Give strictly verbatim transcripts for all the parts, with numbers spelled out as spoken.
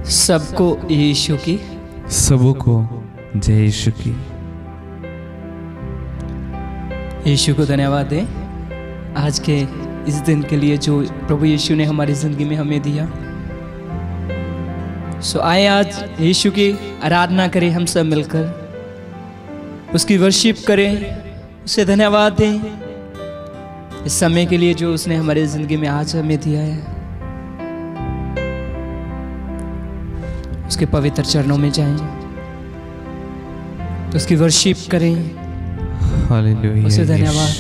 सबको यीशु की सबको जय यीशु की। यीशु को धन्यवाद दें आज के इस दिन के लिए जो प्रभु यीशु ने हमारी ज़िंदगी में हमें दिया। सो आए आज यीशु की आराधना करें, हम सब मिलकर उसकी वर्शिप करें, उसे धन्यवाद दें इस समय के लिए जो उसने हमारी ज़िंदगी में आज हमें दिया है। उसके पवित्र चरणों में जाएं, उसकी वर्शिप करें, हालेलुया, उसे धन्यवाद।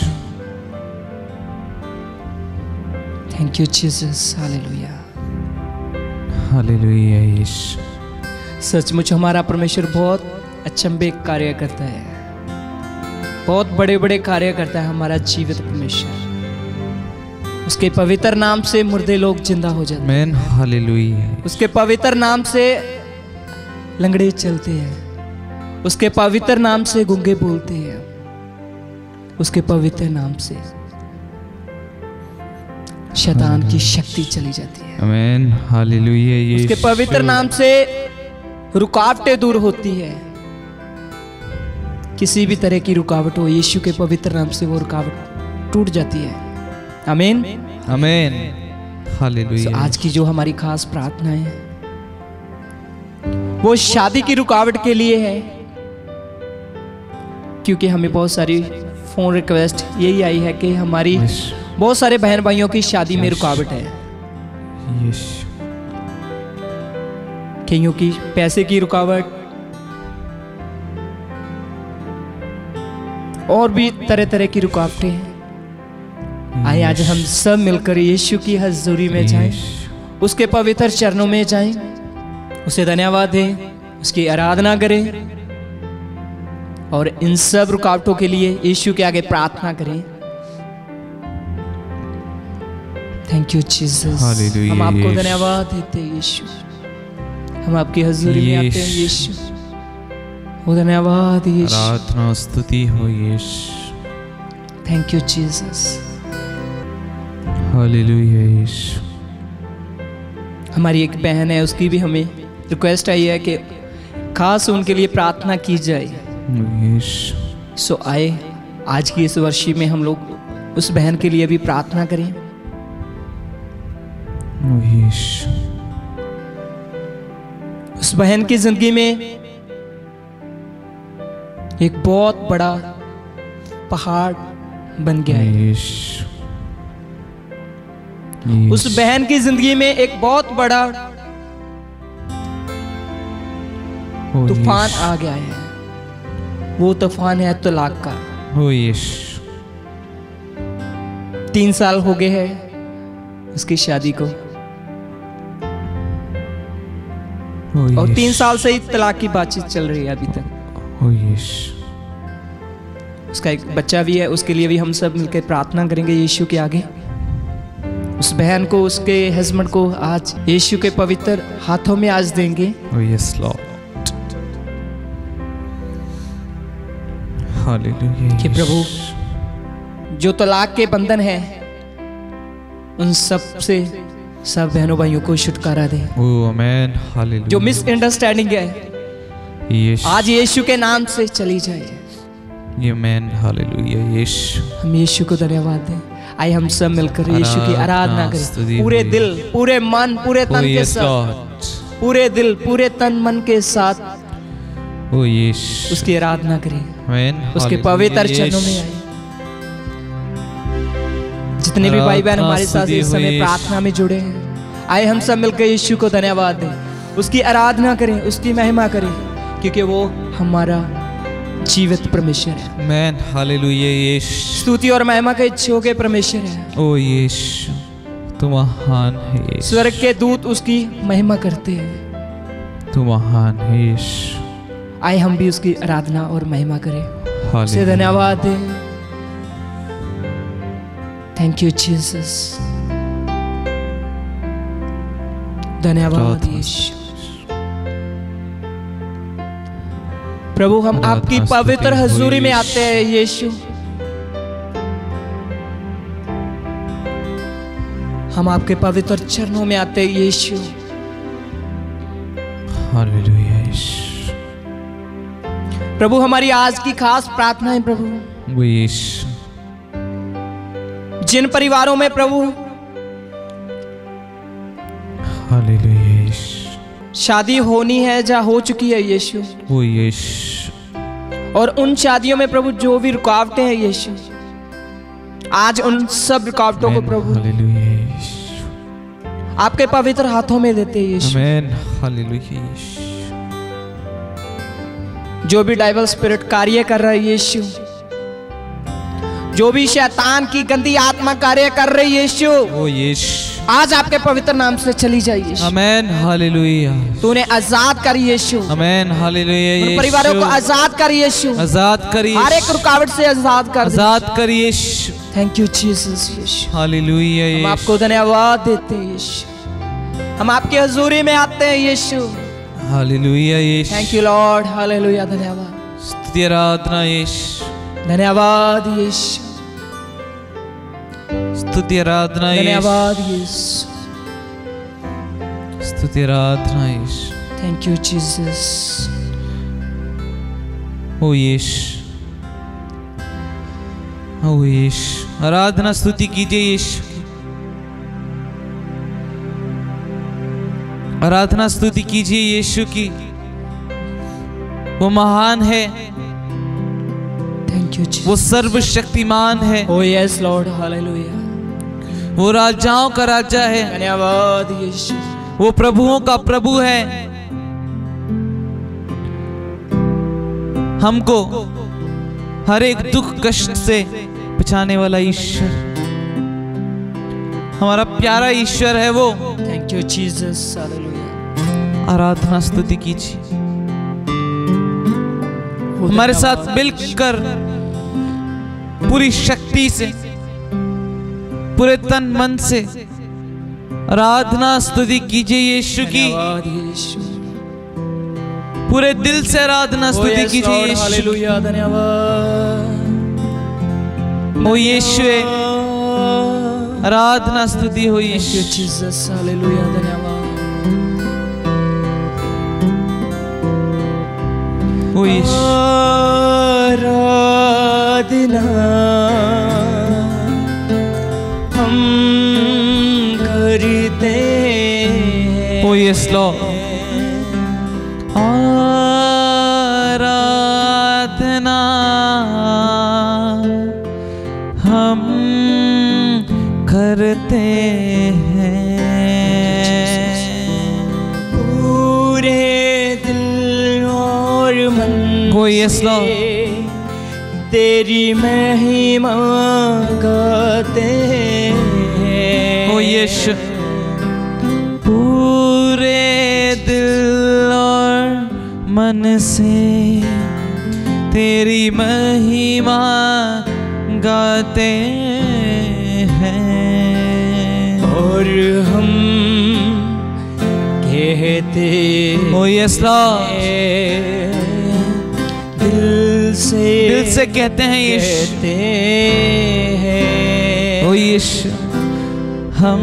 थैंक यू जीसस, हालेलुया, हालेलुया यीशु। सचमुच हमारा परमेश्वर बहुत अचंभे कार्य करता है, बहुत बड़े बड़े कार्य करता है हमारा जीवित परमेश्वर। उसके पवित्र नाम से मुर्दे लोग जिंदा हो जाते हैं। आमीन, हालेलुया। उसके पवित्र नाम से लंगड़े चलते हैं, उसके पवित्र नाम से गूंगे बोलते हैं, उसके पवित्र नाम से शैतान की शक्ति चली जाती है। आमीन, हालेलुया यीशु। उसके पवित्र नाम से रुकावटें दूर होती है। किसी भी तरह की रुकावट हो, यीशु के पवित्र नाम से वो रुकावट टूट जाती है। आमीन, आमीन, हालेलुया। so, आज की जो हमारी खास प्रार्थना है वो शादी की रुकावट के लिए है, क्योंकि हमें बहुत सारी फोन रिक्वेस्ट यही आई है कि हमारी बहुत सारे बहन भाइयों की शादी में रुकावट है। यीशु, कईयों की पैसे की रुकावट और भी तरह तरह की रुकावटें हैं। आइए आज हम सब मिलकर यीशु की हजूरी में जाएं, उसके पवित्र चरणों में जाएं, उसे धन्यवाद दें, उसकी आराधना करें और इन सब रुकावटों के लिए यीशु के आगे प्रार्थना करें। थैंक यू जीसस, हम आपको धन्यवाद देते हैं यीशु, हम आपकी हजूरी में आते हैं यीशु। वो धन्यवाद यीशु, प्रार्थना स्तुति हो यीशु। थैंक यू जीसस, हालेलुया यीशु। हमारी एक बहन है, उसकी भी हमें रिक्वेस्ट आई है कि खास उनके लिए प्रार्थना की जाए। यीशु, सो आए आज की इस वर्षी में हम लोग उस बहन के लिए भी प्रार्थना करें। यीशु, उस बहन की जिंदगी में एक बहुत बड़ा पहाड़ बन गया है। यीशु, उस बहन की जिंदगी में एक बहुत बड़ा तूफान आ गया है। वो तूफान है तलाक का। ओ यीशु, तीन साल हो गए हैं उसकी शादी को और तीन साल से ही तलाक की बातचीत चल रही है अभी तक। ओ यीशु, उसका एक बच्चा भी है, उसके लिए भी हम सब मिलकर प्रार्थना करेंगे यीशु के आगे। उस बहन को, उसके हस्बैंड को आज यीशु के पवित्र हाथों में आज देंगे। ओ यस लॉर्ड, हालेलुया कि प्रभु जो तलाक के बंधन है उन सब से सब बहनों भाइयों को छुटकारा दे। ओ आमीन, हालेलुया। जो मिसअंडरस्टैंडिंग है यीशु, आज यीशु के नाम से चली जाए। आमीन, हालेलुया यीशु। हम यीशु को धन्यवाद दें। आइए हम सब मिलकर यीशु की आराधना करें, पूरे दिल, पूरे मन, पूरे तन के साथ, पूरे दिल, पूरे तन मन के साथ ओ यीशु, उसकी आराधना करें, आमीन, उसके पवित्र चरणों में आए। जितने भी भाई बहन हमारे साथ इस समय प्रार्थना में जुड़े हैं, आए हम सब मिलकर यीशु को धन्यवाद दें, उसकी आराधना करें, उसकी महिमा करें, क्योंकि वो हमारा जीवित परमेश्वर है। आमीन, हालेलुया यीशु। स्तुति और महिमा के इच्छोगे परमेश्वर है। ओ यीशु, तू महान है यीशु। स्वर्ग के दूत उसकी महिमा करते हैं। तू महान है यीशु। आए हम भी उसकी आराधना और महिमा करें, उसे हालेलुया, धन्यवाद दें। थैंक यू जीसस, धन्यवाद यीशु। प्रभु हम आपकी पवित्र हजूरी में आते हैं यीशु। हम आपके पवित्र चरणों में आते हैं यीशु। हालेलुया यीशु। प्रभु हमारी आज की खास प्रार्थना है प्रभु, वो यीशु, जिन परिवारों में प्रभु हालेलुया यीशु, शादी होनी है या हो चुकी है यीशु, वो यीशु, और उन शादियों में प्रभु जो भी रुकावटें हैं यीशु, आज उन सब रुकावटों को प्रभु हालेलुया यीशु, आपके पवित्र हाथों में देते हैं यीशु। आमेन, हालेलुया यीशु। जो भी डाइवल स्पिरिट कार्य कर रहा है यीशु, जो भी शैतान की गंदी आत्मा कार्य कर रही है यीशु, वो यीशु, आज आपके पवित्र नाम से चली जाए यीशु। आमेन, हालेलुया, तूने आजाद कर यीशु, आमेन, हालेलुया उन यीशु, परिवारों को आजाद कर यीशु, आजाद कर हर एक यीशु, रुकावट से आजाद कर दे। आजाद कर यीशु, थैंक यू जीसस यीशु। हालेलुया हम यीशु, आपको धन्यवाद देते हैं यीशु, हम आपकी हजूरी में आते हैं यीशु। हालेलुया यीशु, थैंक यू लॉर्ड, हालेलुया, धन्यवाद, स्तुति आराधना यीशु, धन्यवाद यीशु, स्तुति आराधना यीशु, धन्यवाद यीशु, स्तुति आराधना यीशु, थैंक यू जीसस। ओ यीशु, ओ यीशु, आराधना स्तुति कीजिए यीशु की, आराधना स्तुति कीजिए यीशु की। वो महान है, थैंक यू जीसस। वो सर्वशक्तिमान है, ओ यस लॉर्ड, हालेलुया, वो राजाओं का राजा है, धन्यवाद यीशु, वो प्रभुओं का प्रभु है। हमको हर एक दुख कष्ट से बचाने वाला ईश्वर, हमारा प्यारा ईश्वर है वो। थैंक यू जीसस, हालेलुया। आराधना स्तुति कीजिए, हमारे साथ मिलकर पूरी शक्ति से, पूरे तन मन से आराधना स्तुति कीजिए यीशु की, धन्यवाद यीशु, पूरे दिल से आराधना स्तुति कीजिए यीशु। हालेलुया, धन्यवाद, ओ यीशु, आराधना स्तुति हो यीशु। जीसस, हालेलुया, धन्यवाद, ओ यीशु, आराधना हम करते हैं। ओ यस लॉर्ड, आराधना हम करते हैं, पूरे दिल और मन ओ यस से लॉर्ड, तेरी महिमा गाते हैं। ओ यीशु, पूरे दिल और मन से तेरी महिमा गाते हैं, और हम कहते ओ यस लॉर्ड, दिल से दिल से कहते हैं यीशु, कहते हैं। ओ यीशु, हम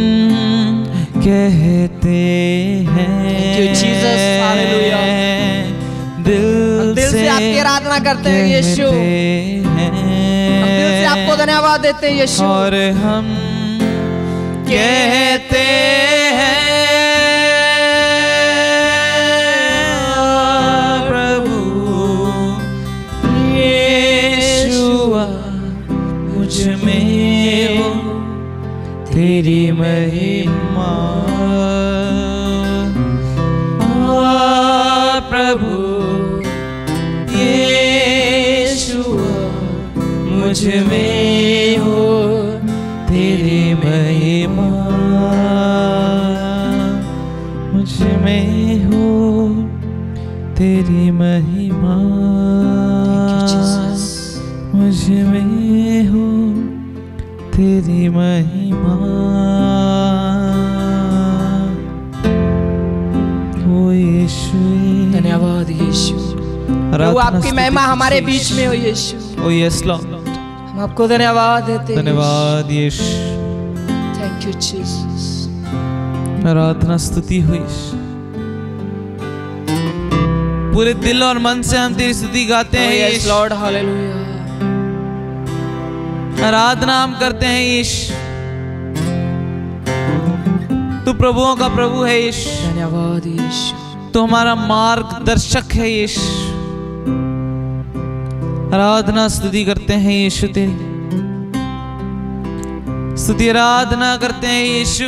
कहते हैं। Thank you, Jesus. Hallelujah. दिल, दिल से आपकी आराधना करते हैं यीशु, हम दिल से आपको धन्यवाद देते हैं यीशु, और हम कहते हैं प्रभु यीशुआ, मुझ में हो तेरी महिमा, प्रभु यीशुआ, मुझ में हो तेरी महिमा, मुझ में हो तेरी महिमा, मुझ में हो तेरी महिमा, ओ यीशु, धन्यवाद यीशु, प्रभु आपकी महिमा हमारे बीच में हो यीशु। ओ यस लॉर्ड, हम आपको धन्यवाद देते हैं। धन्यवाद यीशु, थैंक यू जीसस। आराधना स्तुति हो यीशु, पूरे दिल और मन से हम तेरी स्तुति गाते हैं यस यीशु। लॉर्ड हालेलुया। आराधना हम करते हैं यीशु। तू प्रभुओं का प्रभु है यीशु। धन्यवाद यीशु। तू हमारा मार्गदर्शक है यीशु। आराधना स्तुति करते हैं यीशु तेरी। स्तुति आराधना करते हैं यीशु।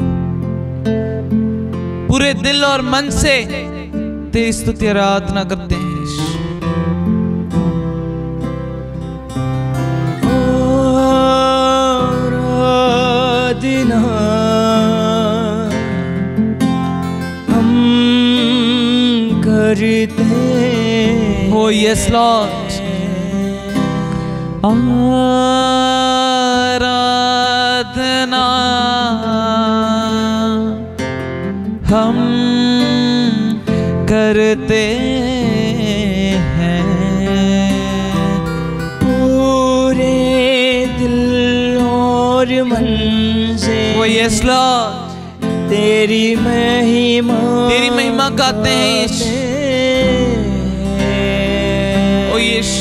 पूरे दिल और मन से तेरी स्तुति आराधना करते हैं यीशु। आराधना हम करते हैं। Oh yes Lord। आराधना हम करते हैं पूरे दिल और मन से। Oh yes Lord। तेरी महिमा तेरी महिमा गाते हैं यीशु। ओ यीशु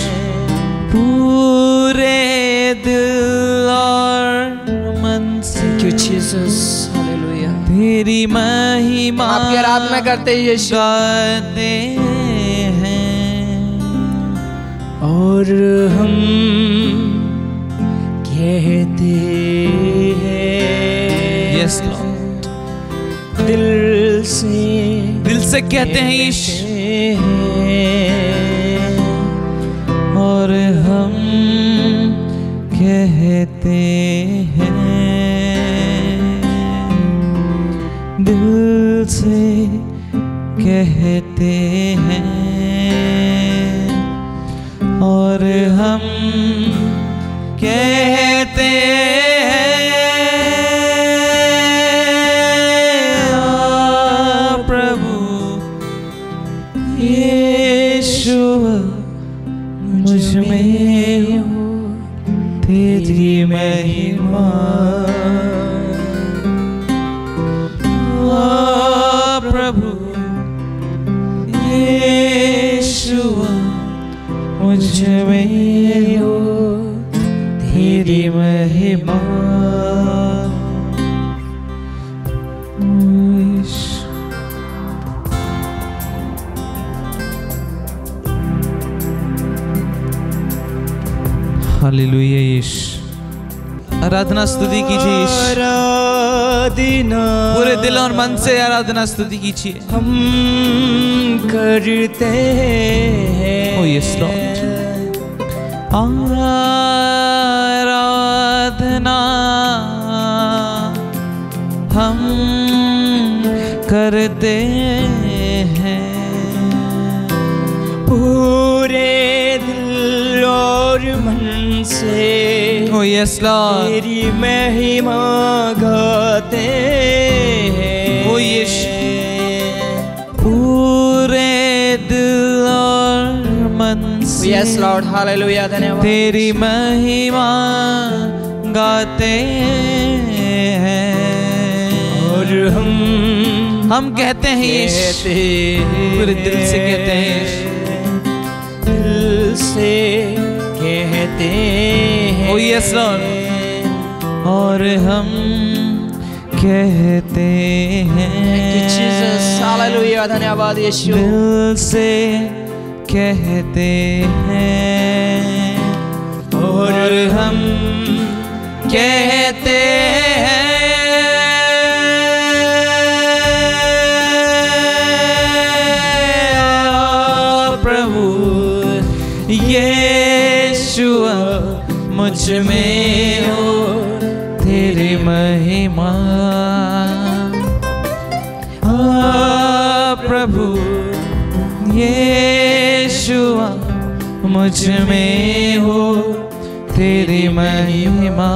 पूरे दिल और मन से। Thank you Jesus, हालेलुया। तेरी महिमा आपकी आराधना करते हैं यीशु। गाते हैं और हम कहते हैं यस लॉर्ड। दिल से दिल से कहते हैं यीशु। और हम कहते हैं दिल से कहते हैं और हम कहते हैं ओ प्रभु यीशु मुझ में हो तेरी महिमा। ओ प्रभु यीशु मुझ में हो तेरी महिमा। हालेलुया यीशु। आराधना स्तुति कीजिए यीशु। आराधना पूरे दिल और मन से आराधना स्तुति कीजिए। हम करते हैं। Oh yes Lord। आराधना हम करते हैं पूरे दिल और मन से। Oh yes Lord। तेरी महिमा गाते हैं। Oh यीशु पूरे दिल और मन से। यस लॉर्ड हालेलुया। धन्यवाद। तेरी महिमा गाते हैं और हम हम कहते हैं यीशु। पूरे दिल से कहते हैं यीशु। दिल से कहते हैं। Oh yes Lord। और हम कहते हैं जीसस हालेलुया। धन्यवाद यीशु। दिल से कहते हैं और हम कहते हैं प्रभु यीशु मुझ में हो तेरी महिमा। प्रभु यीशु मुझ में हो तेरी महिमा।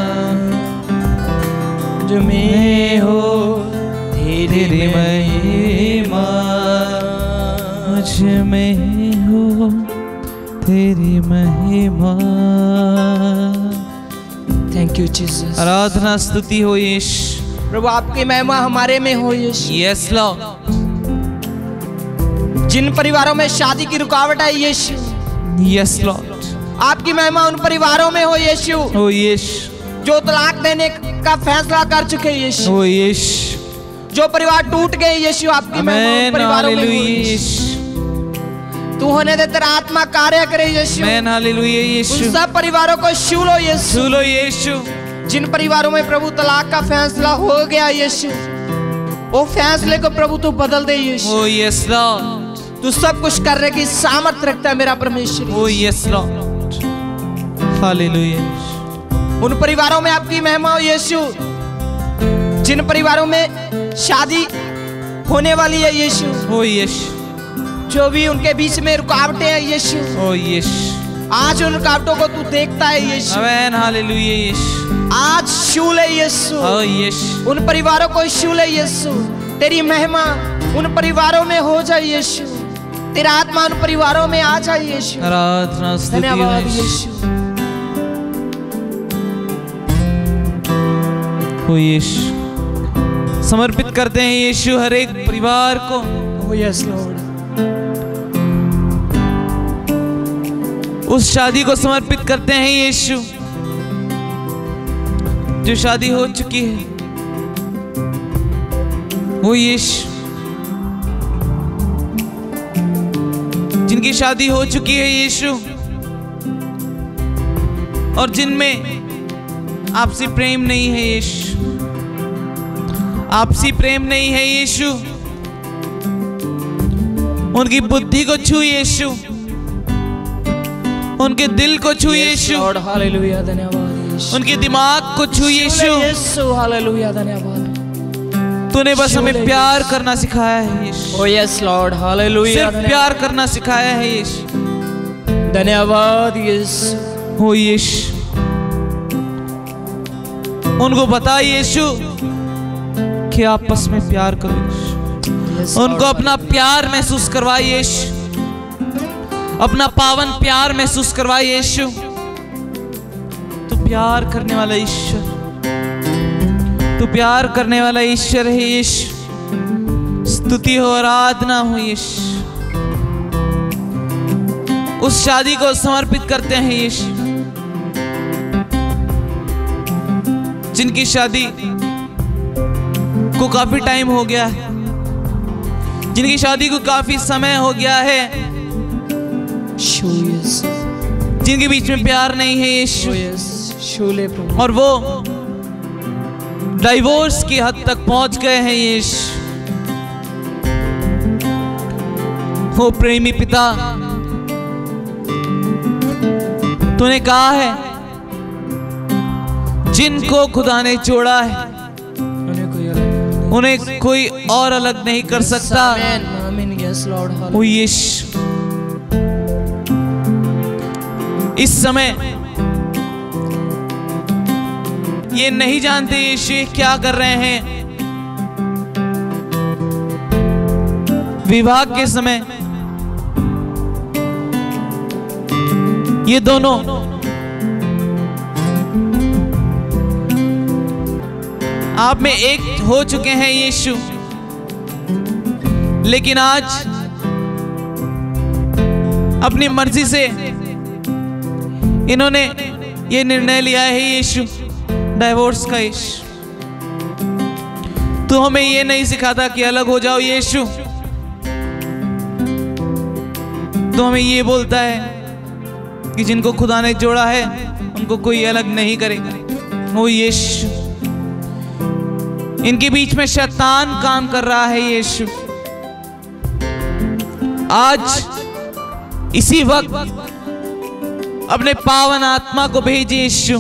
मुझ में हो तेरी महिमा। मुझ में हो तेरी महिमा। Thank you Jesus. आराधना स्तुति हो यीशु। प्रभु आपकी महिमा हमारे में हो यीशु। Yes Lord. जिन परिवारों में शादी की रुकावट है यीशु, यस लॉर्ड, आपकी महिमा उन परिवारों में हो यीशु, ओ यीशु, जो तलाक देने का फैसला कर चुके यीशु, ओ यीशु, जो परिवार टूट गए यीशु, आपकी महिमा उन परिवारों में हो यीशु। तू होने दे, तेरा आत्मा कार्य करे यीशु, आमेन, हालेलुया यीशु। उन सब परिवारों को छू लो यीशु, छू लो यीशु। जिन परिवारों में प्रभु तलाक का फैसला हो गया यीशु, वो फैसले को प्रभु तू बदल दे यीशु। ओ यस लॉर्ड, तू सब कुछ करने की सामर्थ रखता है मेरा परमेश्वर। ओ यस लॉर्ड, हालेलुया। उन परिवारों में आपकी महिमा हो यीशु, जिन परिवारों में शादी होने वाली है यीशु, ओ यीशु, जो भी उनके बीच में रुकावटें हैं यीशु, ओ यीशु, आज उन रुकावटों को तू देखता है यीशु। आमेन, हालेलुया यीशु। आज छू ले यीशु, ओ यीशु, उन परिवारों को छू ले यीशु। तेरी महिमा उन परिवारों में हो जाए यीशु, तेरा आत्मा उन परिवारों में आ जाए यीशु। आराधना स्तुति धन्यवाद यीशु। यीशु। ओ यीशु, समर्पित करते हैं यीशु हर एक परिवार को। Oh yes Lord, उस शादी को समर्पित करते हैं यीशु जो शादी हो चुकी है। वो यीशु, जिनकी शादी हो चुकी है यीशु, और जिनमें आपसी प्रेम नहीं है यीशु, आपसी प्रेम नहीं है यीशु, उनकी बुद्धि को छू यीशु, उनके दिल को छू यीशु, Lord, हालेलुया, धन्यवाद यीशु। उनके दिमाग को छू यीशु। यीशु, हालेलुया, धन्यवाद। तूने बस हमें प्यार करना सिखाया है यीशु। Oh yes Lord, हालेलुया, सिर्फ प्यार करना सिखाया है यीशु। धन्यवाद यीशु। हो यीशु, उनको बता यीशु कि आपस में प्यार करो यीशु। उनको अपना प्यार महसूस करवाए यीशु, अपना पावन प्यार महसूस करवाए यीशु। तू प्यार करने वाला ईश्वर, तू प्यार करने वाला ईश्वर है यीशु। स्तुति हो, आराधना हो यीशु। उस शादी को समर्पित करते हैं यीशु जिनकी शादी को काफी टाइम हो गया है, जिनकी शादी को काफी समय हो गया है, जिनके बीच में प्यार नहीं है यीशु, और वो डाइवोर्स की हद तक पहुंच गए हैं यीशु। हो प्रेमी पिता, तूने कहा है जिनको खुदा ने जोड़ा है उन्हें कोई और अलग नहीं कर सकता। ओ यीशु, इस समय ये नहीं जानते यीशु क्या कर रहे हैं। विवाह के समय ये दोनों आप में एक हो चुके हैं यीशु, लेकिन आज अपनी मर्जी से इन्होंने ये निर्णय लिया है यीशु डाइवोर्स का। यीशु, तू हमें ये नहीं सिखाता कि अलग हो जाओ यीशु, तू हमें ये बोलता है कि जिनको खुदा ने जोड़ा है उनको कोई अलग नहीं करेगा। ओ यीशु, इनके बीच में शैतान काम कर रहा है यीशु। आज इसी वक्त अपने पावन आत्मा को भेज यीशु,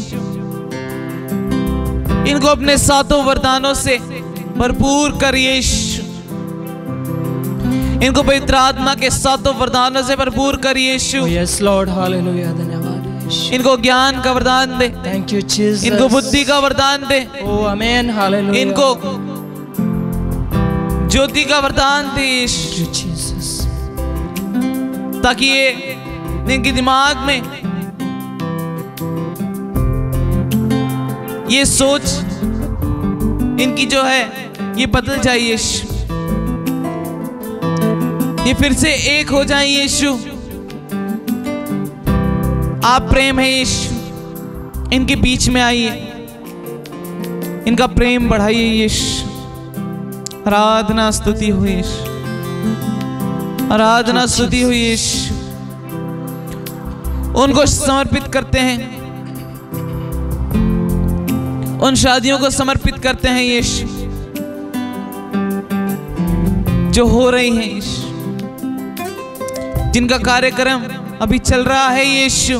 इनको अपने सातों वरदानों से भरपूर कर यीशु, इनको पवित्र आत्मा के सातों वरदानों से भरपूर कर यीशु। यस लॉर्ड, हालेलुया, धन्यवाद। इनको ज्ञान का वरदान दे, थैंक यू जीसस। इनको बुद्धि का वरदान दे, ओ आमीन, हालेलुया। इनको ज्योति का वरदान दे यीशु, ताकि ये इनके दिमाग में ये सोच इनकी जो है ये बदल जाए यीशु। ये फिर से एक हो जाए यीशु। आप प्रेम है यीशु, इनके बीच में आइए, इनका प्रेम बढ़ाइए यीशु। आराधना स्तुति हुई यीशु, आराधना स्तुति हुई यीशु। उनको समर्पित करते हैं, उन शादियों को समर्पित करते हैं यीशु जो हो रही हैं यीशु, जिनका कार्यक्रम अभी चल रहा है यीशु।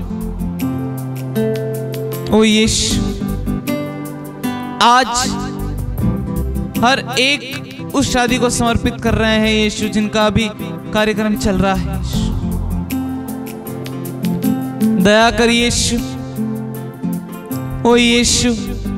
ओ यीशु, आज हर एक उस शादी को समर्पित कर रहे हैं यीशु जिनका अभी कार्यक्रम चल रहा है यीशु। दया कर यीशु। ओ यीशु,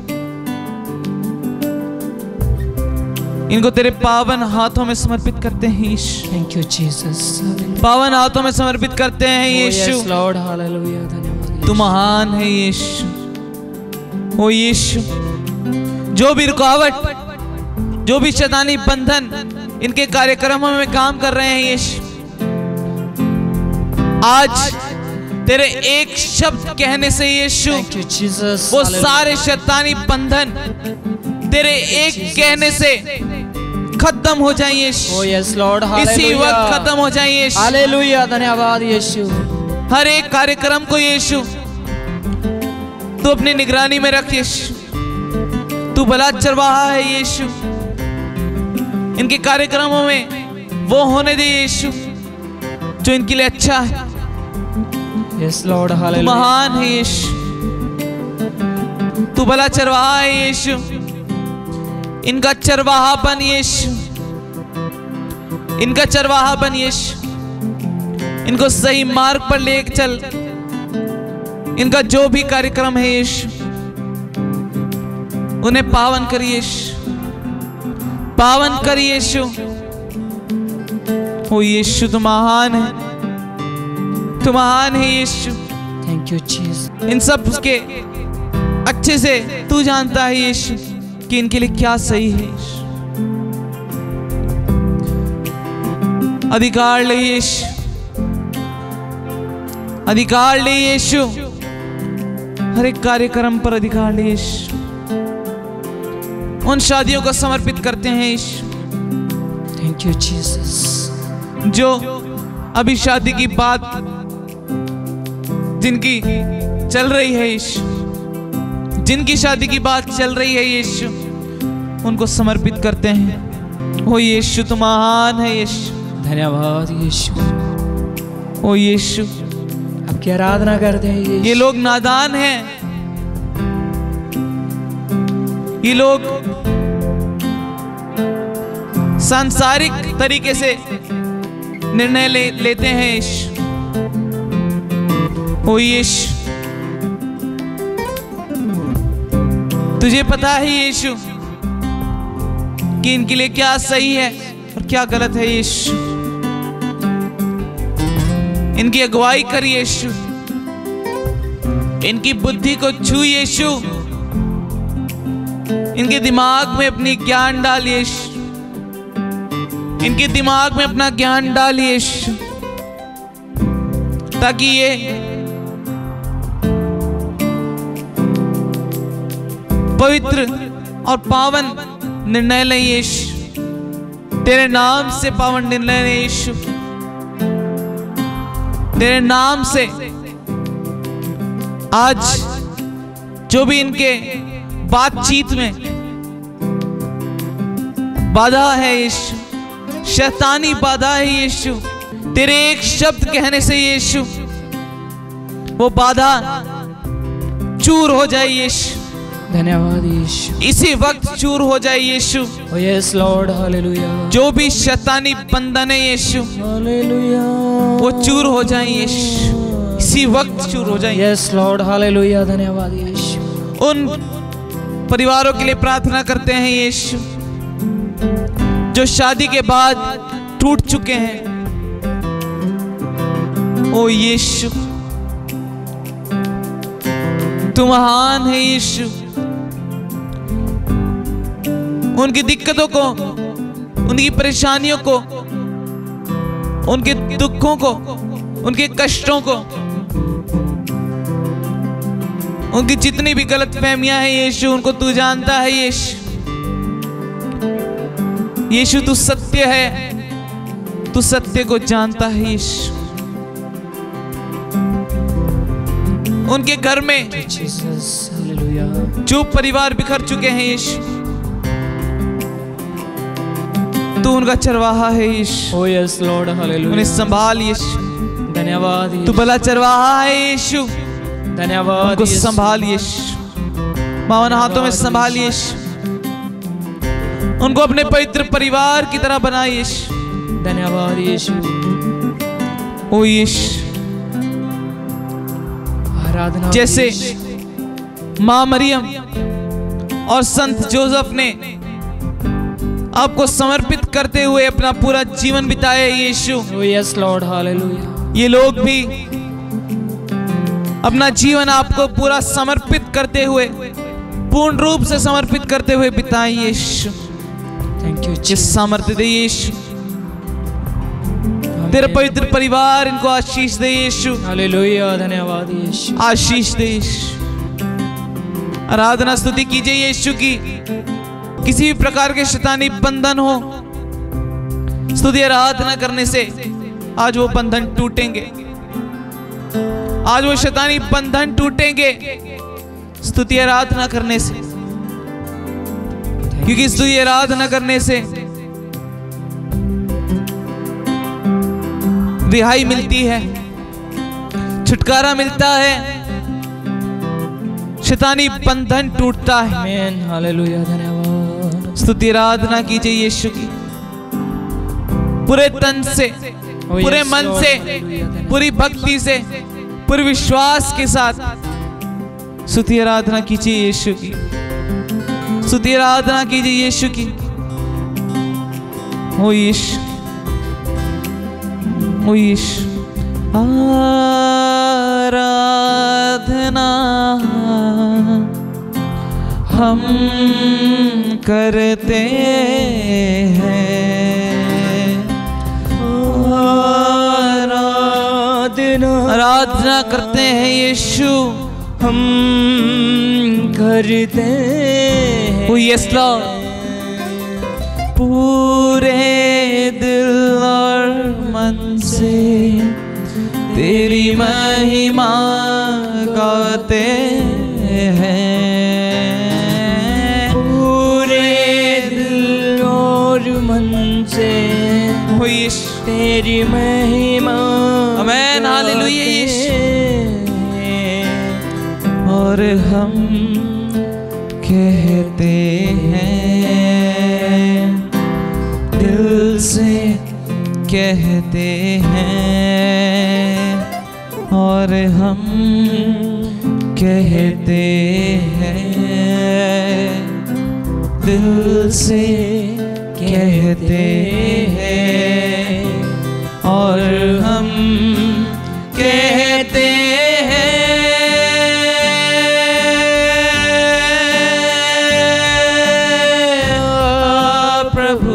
इनको तेरे पावन हाथों में समर्पित करते हैं यीशु। Thank you Jesus. पावन हाथों में समर्पित करते हैं यीशु। यस लॉर्ड, हालेलुया, धन्यवाद। तू महान है यीशु। ओ यीशु, जो भी रुकावट, जो भी शैतानी बंधन इनके कार्यक्रमों में काम कर रहे हैं यीशु, आज तेरे एक शब्द कहने से यीशु वो सारे शैतानी बंधन तेरे एक कहने से खत्म हो जाए यीशु। ओ यस लॉर्ड, इसी वक्त खत्म हो जाए यीशु। हालेलुया, धन्यवाद यीशु। हर एक कार्यक्रम को यीशु तू अपनी निगरानी में रख यीशु। तू भला चरवाहा है यीशु। इनके कार्यक्रमों में वो होने दे यीशु जो इनके लिए अच्छा है। यस लॉर्ड, हालेलुया। तू महान है यीशु। तू भला चरवाहा है यीशु। इनका चरवाहा बन यीशु, इनका चरवाहा बन यीशु। इनको सही मार्ग पर ले चल। इनका जो भी कार्यक्रम है यीशु, उन्हें पावन कर यीशु, पावन कर यीशु। ओ यीशु, तू महान है, तू महान है यीशु। Thank you Jesus. इन सब के अच्छे से तू जानता है यीशु कि इनके लिए क्या सही है। अधिकार ले यीशु, अधिकार ले यीशु। हर एक कार्यक्रम पर अधिकार ले यीशु। उन शादियों को समर्पित करते हैं यीशु। Thank you Jesus. जो अभी शादी की बात जिनकी चल रही है यीशु, जिनकी शादी की बात चल रही है यीशु, उनको समर्पित करते हैं। ओ यीशु, तू महान है यीशु। धन्यवाद यीशु। ओ यीशु, आपकी आराधना करते हैं यीशु। ये लोग नादान हैं, ये लोग सांसारिक तरीके से निर्णय ले, लेते हैं यीशु। ओ यीशु, तुझे पता है यीशु कि इनके लिए क्या सही है और क्या गलत है यीशु। इनकी अगुवाई कर यीशु। इनकी बुद्धि को छू यीशु। इनके दिमाग में अपनी ज्ञान डाल यीशु। इनके दिमाग में अपना ज्ञान डाल यीशु, ताकि ये पवित्र और पावन निर्णय लें यीशु। तेरे नाम से पावन निर्णय लें यीशु। तेरे नाम से आज जो भी इनके बातचीत में बाधा है यीशु, शैतानी बाधा है यीशु, तेरे एक शब्द कहने से यीशु वो बाधा चूर हो जाए यीशु। धन्यवाद यीशु। इसी वक्त चूर हो जाए यीशु। ओ यस लॉर्ड, हालेलुया। जो भी शैतानी बंधन है यीशु, हालेलुया, वो चूर हो जाए यीशु। इसी वक्त चूर हो जाए। यस लॉर्ड, हालेलुया, धन्यवाद यीशु। उन परिवारों के लिए प्रार्थना करते हैं यीशु जो शादी के बाद टूट चुके हैं। ओ यीशु, तू महान है यीशु। उनकी दिक्कतों को, उनकी परेशानियों को उनके दुखों को, उनके कष्टों को, उनकी जितनी भी गलत फहमियां हैं यीशु, उनको तू जानता है यीशु। यीशु तू सत्य है, तू सत्य को जानता है यीशु। उनके घर में जो परिवार बिखर चुके हैं यीशु, तू उनका चरवाहा है यीशु। ओह यस लॉर्ड, हालेलुया। उन्हें संभाल यीशु, धन्यवाद तू भला चरवाहा है यीशु। धन्यवाद, उनको संभाल यीशु, पावन हाथों में संभाल यीशु। उनको अपने पवित्र परिवार की तरह बना यीशु। धन्यवाद यीशु। ओ यीशु, आराधना। जैसे माँ मरियम और संत जोसेफ ने आपको समर्पित करते हुए अपना पूरा जीवन बिताया यीशु, यस लॉर्ड, हालेलुया। ये लोग भी अपना जीवन आपको पूरा समर्पित करते हुए, पूर्ण रूप से समर्पित करते हुए बिताए यीशु। Thank you. जिस सामर्थ्य दे यीशु, तेरा पवित्र परिवार इनको आशीष दे यीशु। हालेलुया, धन्यवाद यीशु। आशीष दे यीशु। आराधना स्तुति कीजिए यीशु की। किसी भी प्रकार के शैतानी बंधन हो, स्तुति आराधना करने से आज वो बंधन टूटेंगे। आज वो शैतानी बंधन टूटेंगे स्तुति आराधना करने से, क्योंकि स्तुति आराधना करने से रिहाई मिलती है, छुटकारा मिलता है, शैतानी बंधन टूटता है। आमीन, हालेलुया, धन्यवाद। स्तुति आराधना कीजिए यीशु की पूरे तन से, पूरे मन से, पूरी भक्ति से, पूरे विश्वास के साथ स्तुति आराधना कीजिए यीशु की। स्तुति आराधना कीजिए यीशु की। ओ यीशु, ओ यीशु, आराधना हम करते हैं, आराधना आराधना करते हैं यीशु, हम करते हैं। ओ यस लॉर्ड, पूरे दिल और मन से तेरी महिमा गाते हैं। पूरे दिल और मन से ओ यीशु, तेरी महिमा। आमीन, हालेलुया यीशु। और हम कहते हैं, दिल से कहते हैं, और हम कहते हैं, दिल से कहते हैं, और हम कहते हैं, प्रभु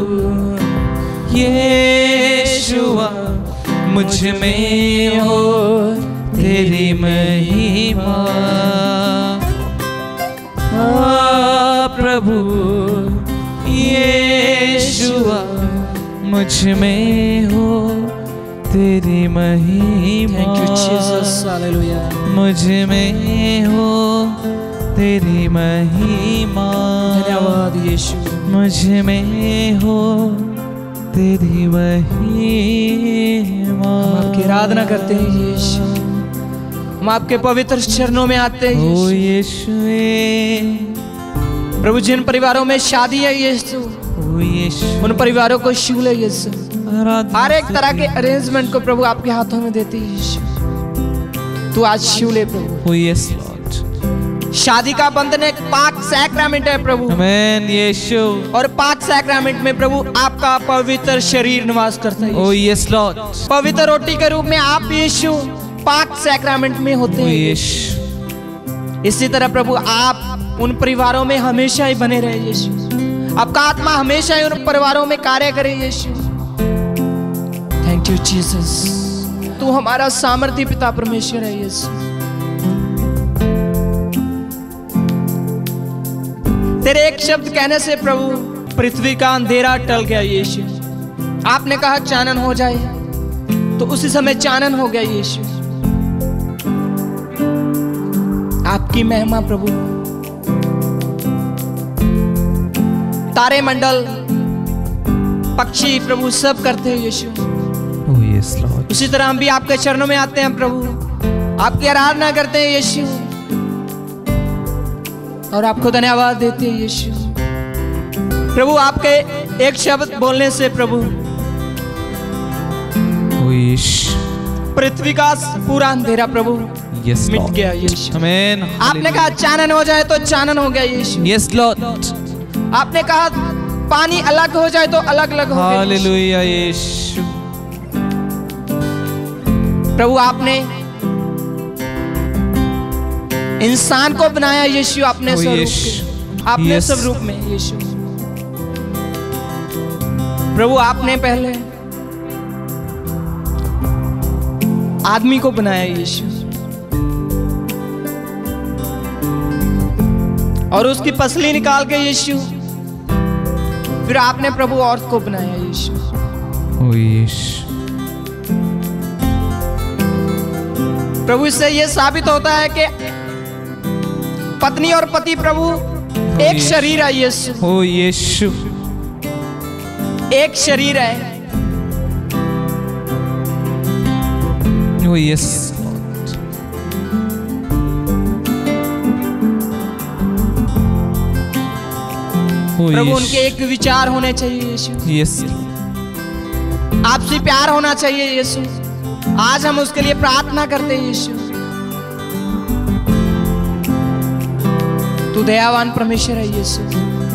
यीशुआ मुझ में हो तेरी महिमा। प्रभु यीशुआ मुझ में हो तेरी महिमा। थैंक यू जीसस, हालेलुया। मुझ में हो तेरी महिमा। धन्यवाद यीशु। मुझ में हो तेरी महिमा। हम आपकी आराधना करते हैं यीशु, हम आपके पवित्र चरणों में आते हैं ओ यीशु। यीशु, प्रभु जिन परिवारों में शादी है यीशु, ओ यीशु, उन परिवारों को छू ले यीशु। आराधना हर एक तरह के अरेंजमेंट को प्रभु आपके हाथों में देते हैं यीशु। तू आज छू ले प्रभु। ओ यस लॉर्ड। शादी का बंधन एक पाक सैक्रामेंट है प्रभु, आमीन यीशु। और पाक सैक्रामेंट में प्रभु आपका पवित्र शरीर निवास करता है। Oh yes Lord. पवित्र रोटी के रूप में आप यीशु पाक सैक्रामेंट में होते हैं यीशु। इसी तरह प्रभु आप उन परिवारों में हमेशा ही बने रहे यीशु। आपका आत्मा हमेशा ही उन परिवारों में कार्य करे यीशु। थैंक यीशु जीसस, तू हमारा सामर्थी पिता परमेश्वर है यीशु। तेरे एक शब्द कहने से प्रभु पृथ्वी का अंधेरा टल गया यीशु। आपने कहा चानन हो जाए, तो उसी समय चानन हो गया यीशु। आपकी महिमा प्रभु, तारे मंडल पक्षी प्रभु सब करते हैं यीशु। oh, yes, Lord. उसी तरह हम भी आपके चरणों में आते हैं प्रभु, आपकी आराधना करते हैं यीशु, और आपको धन्यवाद देते हैं यीशु। प्रभु आपके एक शब्द बोलने से प्रभु oh, yes. पृथ्वी का पूरा अंधेरा प्रभु yes, मिट Lord. गया यीशु। Amen. आपने कहा चानन हो जाए तो चानन हो गया यीशु। yes, Lord. आपने कहा पानी अलग हो जाए तो अलग अलग हो गया यीशु। हालेलुया यीशु। प्रभु आपने इंसान को बनाया यीशु अपने oh, स्वरूप yes. के, अपने yes. स्वरूप में यीशु। प्रभु आपने पहले आदमी को बनाया यीशु, और उसकी पसली निकाल के यीशु, फिर आपने प्रभु औरत को बनाया यीशु। oh, yes. प्रभु इससे यह साबित होता है कि पत्नी और पति प्रभु oh, एक yes. शरीर है यीशु। oh, यीशु। एक शरीर है। oh, yes. oh, प्रभु yes. उनके एक विचार होने चाहिए यीशु, yes. आपसे प्यार होना चाहिए यीशु। आज हम उसके लिए प्रार्थना करते हैं यीशु। तू दयावान परमेश्वर है यीशु।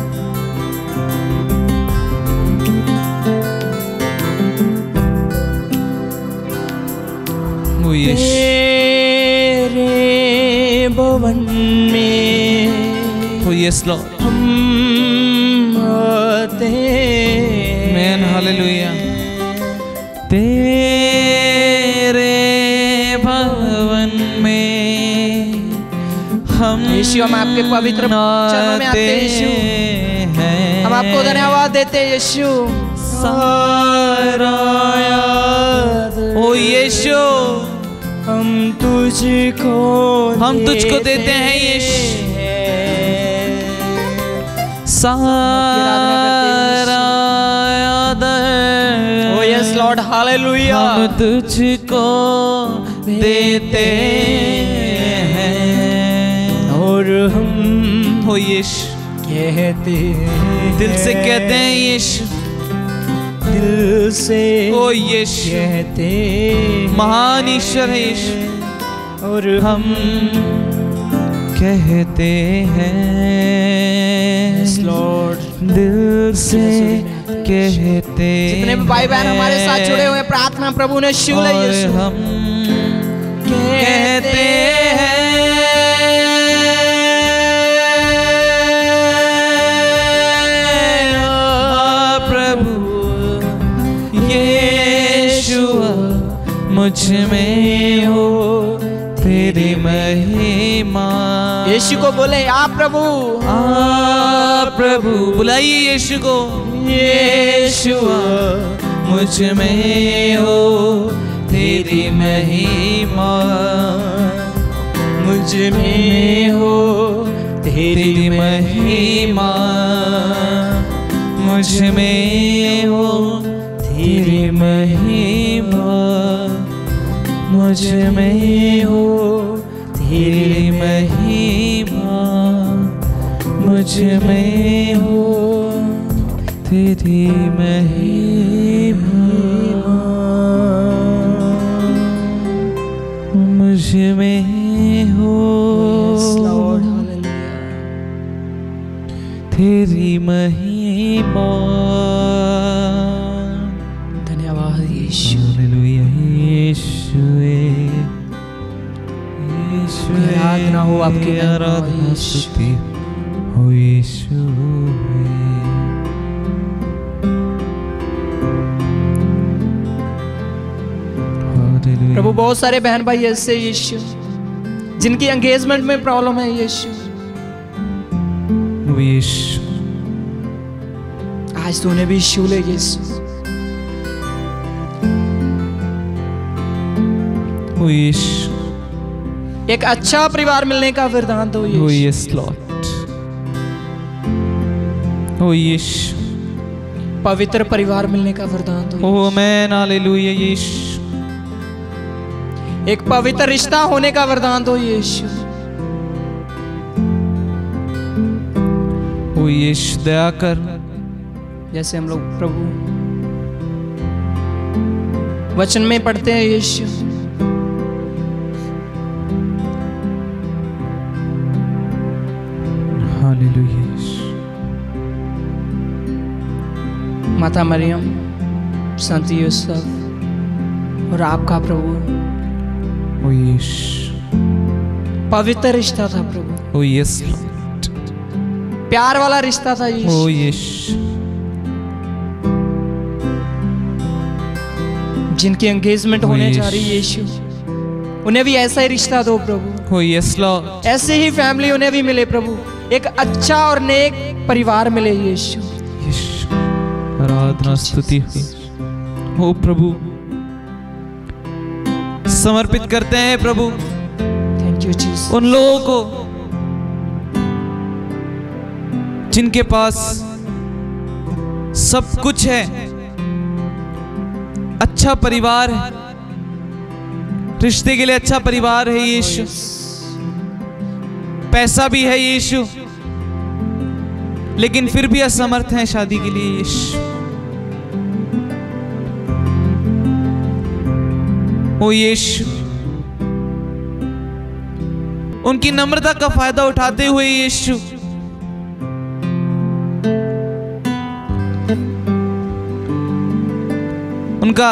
oh, yes. तेरे भवन में oh, yes, Lord. हम आते हैं। Amen. Hallelujah. तेरे भवन में हम यीशु, हम आपके पवित्र चरणों में आते हैं यीशु। हैं। हम आपको धन्यवाद देते हैं यीशु। सारा याद ओ यीशु, हम तुझको हम तुझको देते हैं यीशु। सारा Oh yes Lord, hallelujah. हम तुझको देते हैं, और हम हो यीशु कहते हैं, दिल से कहते हैं यीशु, दिल से ओ यीशु कहते हैं, महान ईश्वर है यीशु, और हम कहते हैं yes Lord, दिल से कहते हैं। जितने भी भाई बहन हमारे साथ जुड़े हुए प्रार्थना प्रभु ने सुन ली यीशु। हम कहते हैं प्रभु यीशुआ मुझ में हो तेरी महिमा। यीशु को बोले आ प्रभु, आ प्रभु, बुलाइए यीशु को। यीशुआ मुझ में हो तेरी महिमा, मुझ में हो तेरी महिमा, मुझ में हो तेरी महिमा, मुझ में हो तेरी महिमा, मुझ में हो तेरी महिमा, मुझ में हो तेरी महिमा। धन्यवाद यीशु। हालेलुया यीशुए, यीशुए, आराधना हो आपकी, आराधना स्तुति हो यीशुए। बहुत सारे बहन भाई ऐसे यीशु जिनकी एंगेजमेंट में प्रॉब्लम है यीशु, ओ यीशु आज तूने भी छू ले यीशु। ओ यीशु एक अच्छा परिवार मिलने का वरदान दो ओ यीशु। यस लॉर्ड, ओ यीशु पवित्र परिवार मिलने का वरदान दो। ओ आमेन हालेलुया यीशु, एक पवित्र रिश्ता होने का वरदान दो यीशु। ओ यीशु दया कर, जैसे हम लोग प्रभु वचन में पढ़ते हैं यीशु, हालेलुया यीशु। माता मरियम, संत यूसुफ और आपका प्रभु ओ यीशु पवित्र रिश्ता था प्रभु, ओ यस लॉर्ड, प्यार वाला रिश्ता था यीशु। ओ यीशु जिनकी एंगेजमेंट ओ होने यीशु। जा रही है यीशु, उन्हें भी ऐसा ही रिश्ता दो प्रभु, ओ यस लॉर्ड, ऐसे ही फैमिली उन्हें भी मिले प्रभु, एक अच्छा और नेक परिवार मिले यीशु। यीशु आराधना स्तुति हुई हो प्रभु, समर्पित करते हैं प्रभु थैंक यू जीसस। उन लोगों को जिनके पास सब कुछ है, अच्छा परिवार है, रिश्ते के लिए अच्छा परिवार है यीशु, पैसा भी है यीशु, लेकिन फिर भी असमर्थ हैं शादी के लिए यीशु। ओ यीशु उनकी नम्रता का फायदा उठाते हुए यीशु उनका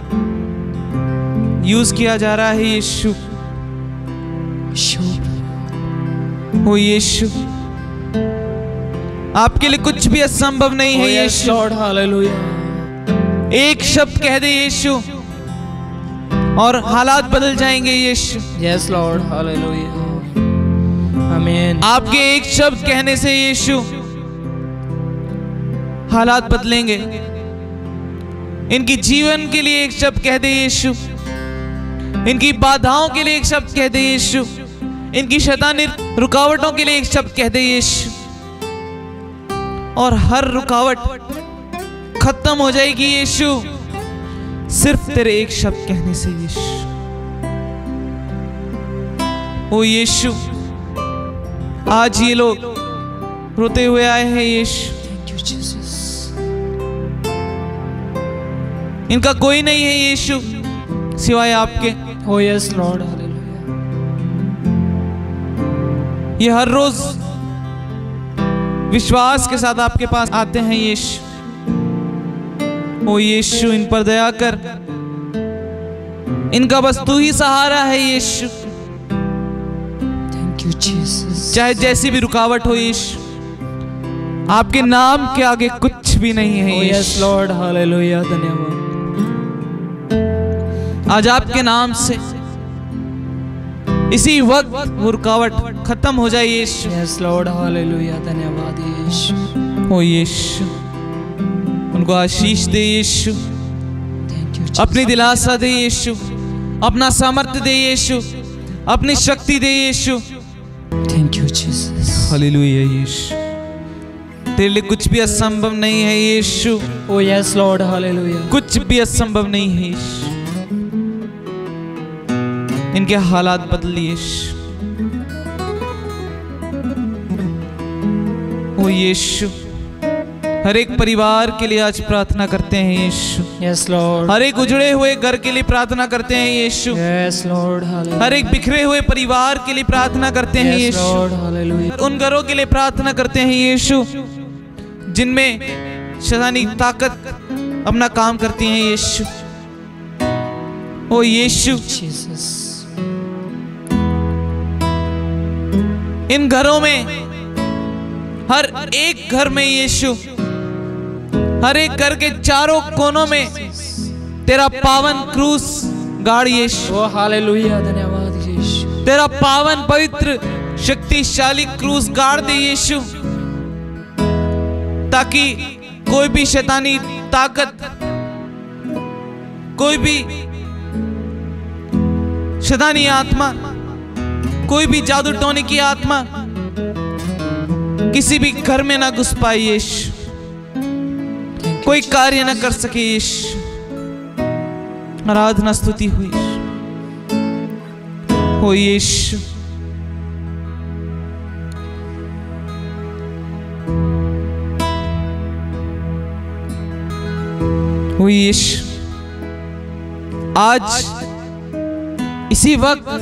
यूज किया जा रहा है यीशु। ओ यीशु आपके लिए कुछ भी असंभव नहीं है यीशु। Lord hallelujah. एक शब्द कह दे यीशु और हालात बदल जाएंगे यीशु। यस लॉर्ड हालेलुया आमीन। आपके एक शब्द कहने से यीशु हालात बदलेंगे। इनकी जीवन के लिए एक शब्द कह दे यीशु, इनकी बाधाओं के लिए एक शब्द कह दे यीशु, इनकी शैतानी रुकावटों के लिए एक शब्द कह दे यीशु, और हर रुकावट खत्म हो जाएगी यीशु सिर्फ तेरे एक शब्द कहने से यीशु। ओ यीशु आज ये लोग रोते हुए आए हैं यीशु। Thank you Jesus. इनका कोई नहीं है यीशु सिवाय आपके। ओ यस लॉर्ड हालेलुया। ये हर रोज विश्वास के साथ आपके पास आते हैं यीशु। ओ यीशु इन पर दया कर, इनका बस तू ही सहारा है यीशु। Thank you Jesus. चाहे जैसी भी रुकावट हो यीशु, आपके नाम के आगे कुछ भी नहीं है ओ यस यीशु। लॉर्ड हालेलुया धन्यवाद। आज आपके नाम से इसी वक्त वो रुकावट खत्म हो जाए यीशु। यस लॉर्ड हालेलुया धन्यवाद यीशु। ओ यीशु उनको आशीष दे यीशु, थैंक यू अपनी दिलासा दे यीशु, अपना सामर्थ्य दे यीशु, अपनी शक्ति दे यीशु। Thank you Jesus. हालेलुया यीशु तेरे लिए कुछ भी असंभव नहीं है यीशु। ओ यस लॉर्ड हालेलुया। कुछ भी असंभव नहीं है यीशु। इनके हालात बदल यीशु। ओ यीशु हर एक परिवार के लिए आज प्रार्थना करते हैं यीशु। Yes Lord. हर एक उजड़े हुए घर के लिए प्रार्थना करते हैं यीशु। यस लॉर्ड हालेलुया। हर एक बिखरे हुए परिवार के लिए प्रार्थना करते हैं यस यीशु। लॉर्ड हालेलुया। उन घरों के लिए प्रार्थना करते हैं यीशु जिनमें शैतानी ताकत अपना काम करती है यीशु। ओ यीशु जीसस। इन घरों में, हर एक घर में यीशु, हर एक घर के चारों कोनों में तेरा पावन क्रूस गाड़ यीशु। ओ हालेलुया, धन्यवाद यीशु। तेरा पावन पवित्र शक्तिशाली क्रूस गाड़ दे यीशु, ताकि कोई भी शैतानी ताकत, कोई भी शैतानी आत्मा, कोई भी जादू टोने की आत्मा किसी भी घर में ना घुस पाए यीशु, कोई कार्य ना कर सके यीशु। आराधना स्तुति हुई हो यीशु। हो यीशु, आज इसी वक्त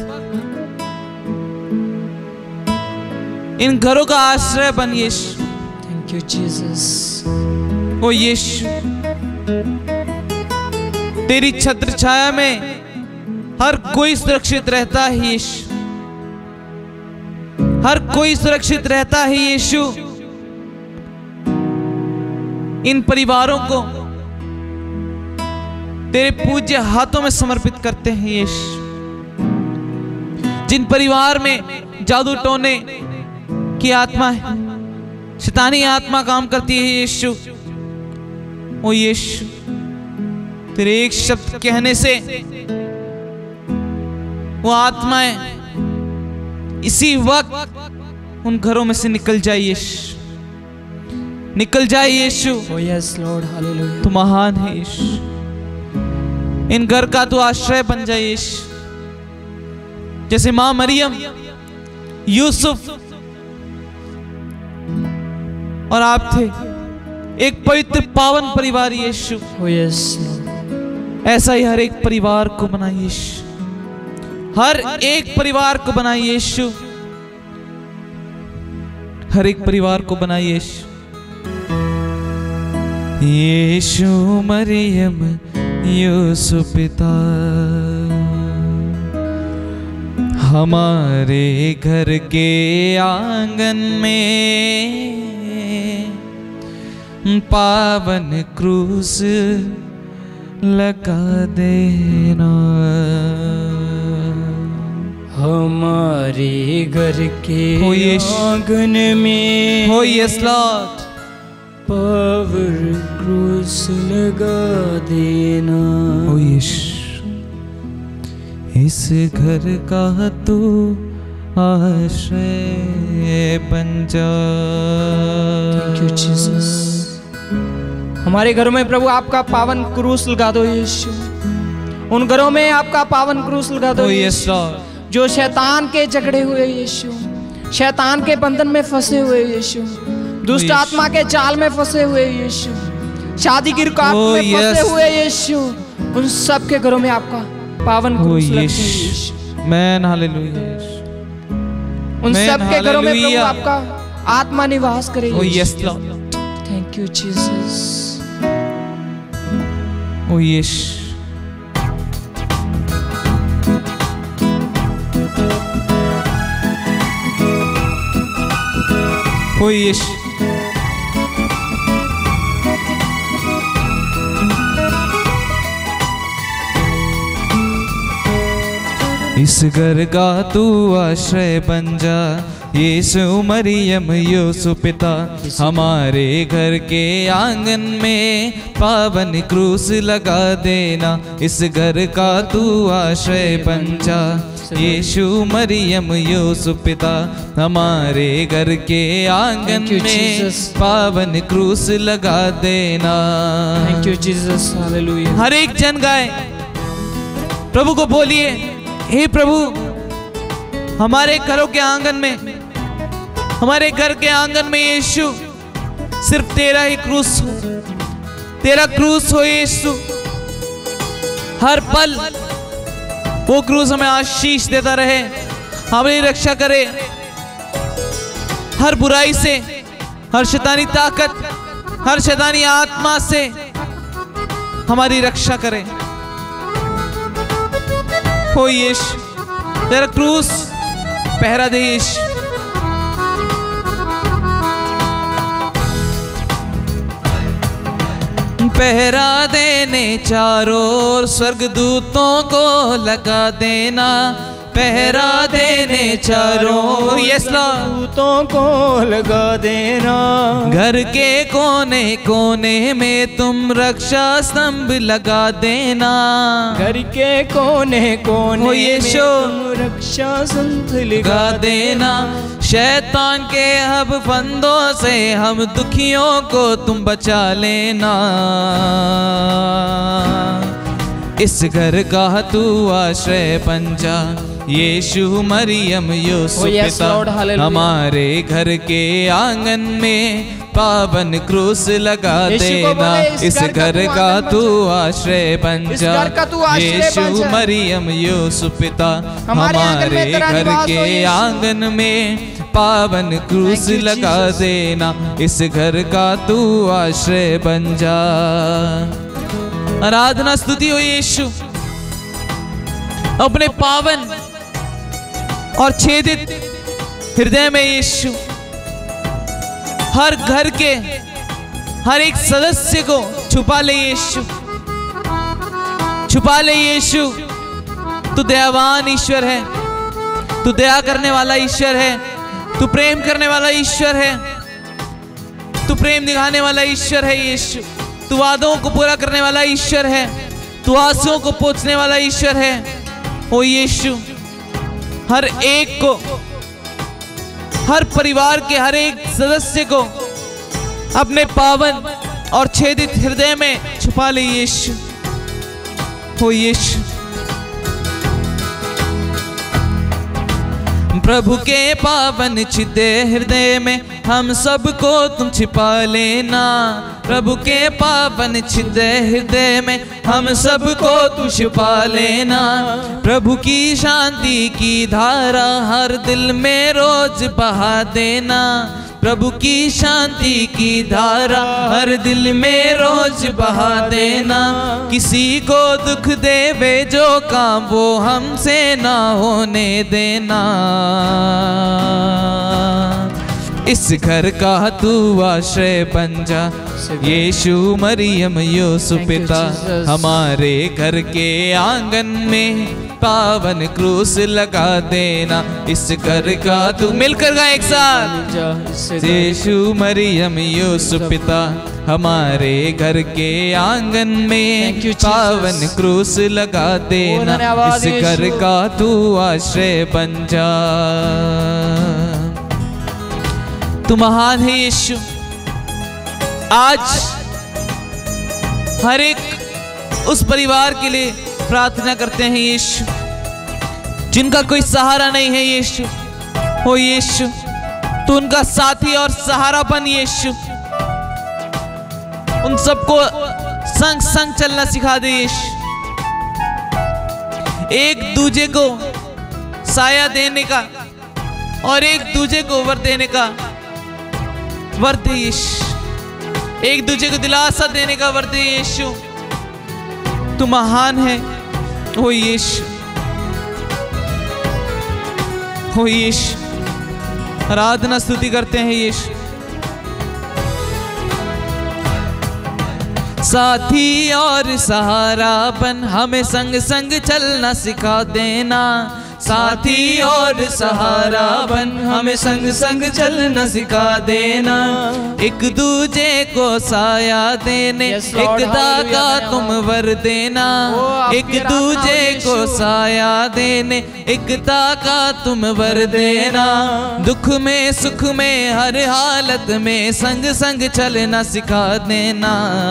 इन घरों का आश्रय बन यीशु। Thank you Jesus. ओ यीशु, तेरी छत्र छाया में हर कोई सुरक्षित रहता है यीशु, हर कोई सुरक्षित रहता है यीशु। इन परिवारों को तेरे पूज्य हाथों में समर्पित करते हैं यीशु। जिन परिवार में जादू टोने की आत्मा है, शैतानी आत्मा काम करती है यीशु, ओ यीशु, तेरे एक शब्द कहने से वो आत्माएं इसी वक्त उन घरों में से निकल जाए यीशु, निकल जाए यीशु। ओ यस लॉर्ड, हालेलुया। तू महान है यीशु। इन घर का तू आश्रय बन जाए यीशु। जैसे मां मरियम, यूसुफ और आप थे एक पवित्र पावन परिवार यीशु। ओ यस, ऐसा ही हर एक परिवार को बनाए यीशु, हर एक परिवार को बनाए यीशु, हर एक परिवार को बनाए यीशु। यीशु मरियम यूसुफ पिता, हमारे घर के आंगन में पावन क्रूस लगा देना। हमारे घर के हो यीशु, आंगन में हो यस लॉर्ड, पावन क्रूस लगा देना। हो यीशु, इस घर का तू आश्रय बन जा। Thank you Jesus. हमारे घरों में प्रभु आपका पावन क्रूस लगा दो यीशु। उन घरों में आपका पावन क्रूस लगा दो यीशु, जो शैतान के जकड़े हुए यीशु, शैतान के बंधन में फंसे हुए यीशु, दुष्ट आत्मा के जाल में फंसे हुए यीशु, शादी की रुकावट में फंसे हुए यीशु, उन सब के घरों में आपका पावन क्रूस लगा दो यीशु। Man hallelujah. उन सब के घरों में प्रभु आपका आत्मा निवास करे यीशु। Thank you Jesus. ओ यीशु, ओ यीशु, इस घर का तू आश्रय बन जा यीशु मरियम यूसुफ पिता, हमारे घर के आंगन में पावन क्रूस लगा देना। इस घर का तू आश्रय बन जा यीशु मरियम यूसुफ पिता, हमारे घर के आंगन में पावन क्रूस लगा देना। थैंक यू जीसस, हालेलुया। हर एक जन गाए, प्रभु को बोलिए, हे प्रभु, हमारे घरों के आंगन में, हमारे घर के आंगन में यीशु सिर्फ तेरा ही क्रूस हो, तेरा क्रूस हो यीशु। हर पल वो क्रूस हमें आशीष देता रहे, हमारी रक्षा करे हर बुराई से, हर शैतानी ताकत, हर शैतानी आत्मा से हमारी रक्षा करे। हो यीशु, तेरा क्रूस पहरा दे यीशु। पहरा देने चारों ओर स्वर्गदूतों को लगा देना, पहरा देने चारों यस दूतों को लगा देना। घर के कोने कोने में तुम रक्षा स्तंभ लगा देना, घर के कोने कोने में तुम रक्षा स्तंभ लगा देना। शैतान के हब फंदों से हम दुखियों को तुम बचा लेना, इस घर का तू आश्रय बन जा। यीशु मरियम यूसुफ पिता हमारे घर के आंगन में पावन क्रूस लगा देना, इस घर का तू आश्रय बन जा। यीशु मरियम यूसुफ पिता हमारे घर के आंगन में पावन क्रूस लगा देना, इस घर का तू आश्रय बन जा। आराधना स्तुति हो यीशु, अपने पावन और छेदित हृदय में यीशु हर घर के हर एक सदस्य को छुपा ले यीशु, छुपा ले यीशु। तू दयावान ईश्वर है, तू दया करने वाला ईश्वर है, तू प्रेम करने वाला ईश्वर है, तू प्रेम दिखाने वाला ईश्वर है यीशु। तू वादों को पूरा करने वाला ईश्वर है, तू आंसुओं को पोंछने वाला ईश्वर है। ओ यीशु, हर एक को, हर परिवार के हर एक सदस्य को अपने पावन और छेदित हृदय में छुपा ले यीशु। ओ यीशु, प्रभु के पावन छिदे हृदय में हम सबको तुम छिपा लेना, प्रभु के पावन छिदे हृदय में हम सबको तुम छिपा लेना। प्रभु की शांति की धारा हर दिल में रोज बहा देना, प्रभु की शांति की धारा हर दिल में रोज बहा देना। किसी को दुख देवे जो काम वो हमसे ना होने देना, इस घर का तू आश्रय बन जा। यीशु मरियम यूसुफ पिता हमारे घर के आंगन में पावन क्रूस लगा देना, इस घर का तू मिलकर गा एक साथ। यीशु मरियम यूसुफ पिता हमारे घर के आंगन में पावन क्रूस लगा देना, इस घर का तू आश्रय बन जा। तू महान है यीशु। आज हर एक उस परिवार के लिए प्रार्थना करते हैं यीशु जिनका कोई सहारा नहीं है यीशु। हो यीशु, तू उनका साथी और सहारा बन यीशु। उन सबको संग संग चलना सिखा दे यीशु। एक दूजे को साया देने का और एक दूजे को वर देने का वर दे यीशु। एक दूजे को दिलासा देने का वर दे यीशु। तू महान है हो यीशु, हो यीशु। आराधना स्तुति करते हैं यीशु। साथी और सहारा बन हमें संग संग चलना सिखा देना, साथी और सहारा बन हमें संग संग चलना सिखा देना। एक दूजे को साया देने एकता का तुम वर देना, एक दूजे को साया देने एकता का तुम वर देना। दुख में सुख में हर हालत में संग संग चलना सिखा देना,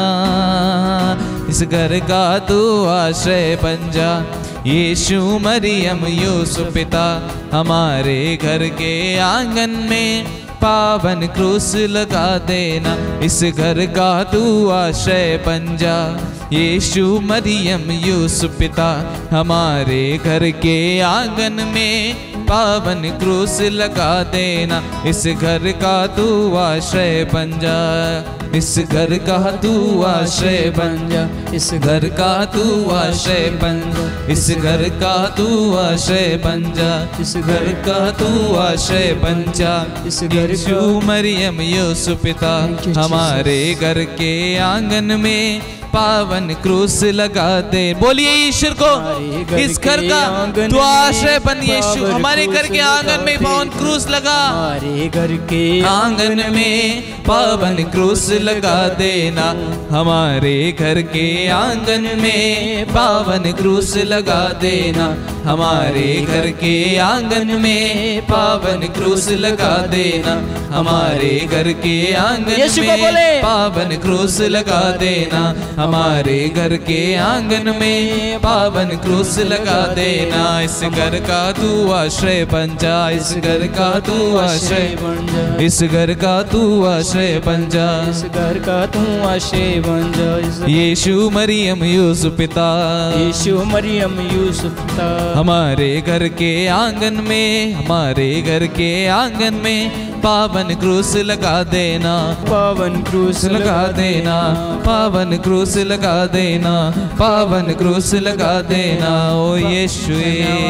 इस घर का तू आश्रय बन जा। यीशु मरियम यूसुफ पिता हमारे घर के आंगन में पावन क्रूस लगा देना, इस घर का तू आश्रय बन जा। यीशु मरियम यूसुफ पिता हमारे घर के आंगन में पावन क्रूस लगा देना, इस घर का तू आश्रय बन जा। इस घर का तू आश्रय बन जा, इस घर का तू आश्रय बन जा, इस घर का तू आश्रय बन जा, इस घर का तू आश्रय बन जा, इस घर यीशु मरियम यूसुफ पिता हमारे घर के आंगन में पावन क्रूस लगा दे। बोलिए ईश्वर को, इस घर का तू आश्रय बन यीशु, हमारे घर के आंगन में पावन क्रूस लगा, हमारे घर के आंगन में पावन क्रूस लगा देना, हमारे घर के आंगन में पावन क्रूस लगा देना, हमारे घर के आंगन में पावन क्रूस लगा देना, हमारे घर के आंगन में पावन क्रूस लगा देना, हमारे घर के आंगन में पावन क्रूस लगा देना। इस घर का तू आश्रय बन जा, इस घर का तू आश्रय बन जा, इस घर का तू आश्रय बन जा, इस घर का तू आश्रय बन जा। यीशु मरियम यूसुफ पिता, यीशु मरियम यूसुफ पिता हमारे घर के आंगन में, हमारे घर के आंगन में पावन क्रूस लगा देना, पावन क्रूस लगा देना, पावन क्रूस लगा देना, पावन क्रूस लगा देना। ओ यीशुए,